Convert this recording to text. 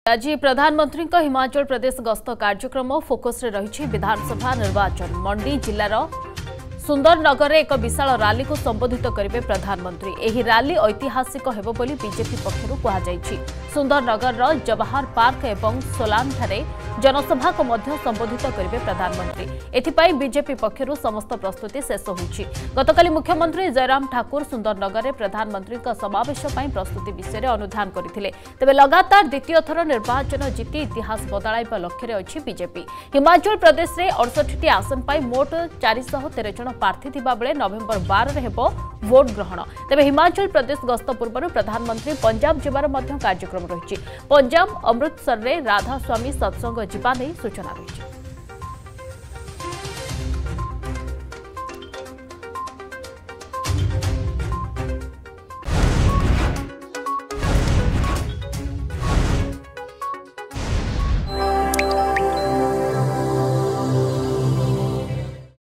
आज प्रधानमंत्री हिमाचल प्रदेश गस्त कार्यक्रम फोकस रे रही विधानसभा निर्वाचन। मंडी जिलार सुंदरनगर एक विशाल रैली को संबोधित करेंगे प्रधानमंत्री। एही रैली ऐतिहासिक हेबो बोली बीजेपी पक्षरु कहा जायछि। सुंदरनगर जवाहर पार्क एवं सोलान ठारे जनसभा को मध्य संबोधित करेंगे प्रधानमंत्री। एथिपाई बीजेपी पक्षरु समस्त प्रस्तुति शेष होइछि। गतकाली मुख्यमंत्री जयराम ठाकुर सुंदरनगर में प्रधानमंत्री समावेश पई प्रस्तुति विषय में अनुधान करथिले। तेबे लगातार द्वितीय थर निर्वाचन जीति इतिहास बदलाइबा लक्ष्य अछि बीजेपी। हिमाचल प्रदेश में 68टी आसन पाई मोट 413 जन प्रार्थी थिबा बेले नवेम्बर 12 रे हेबो वोट ग्रहण। तेबे हिमाचल प्रदेश गस्त पूर्व प्रधानमंत्री पंजाब जिबार मध्य कार्यक्रम रहिछि। पंजाब अमृतसर रे राधा स्वामी सत्संग जिबा नै सूचना रहिछि।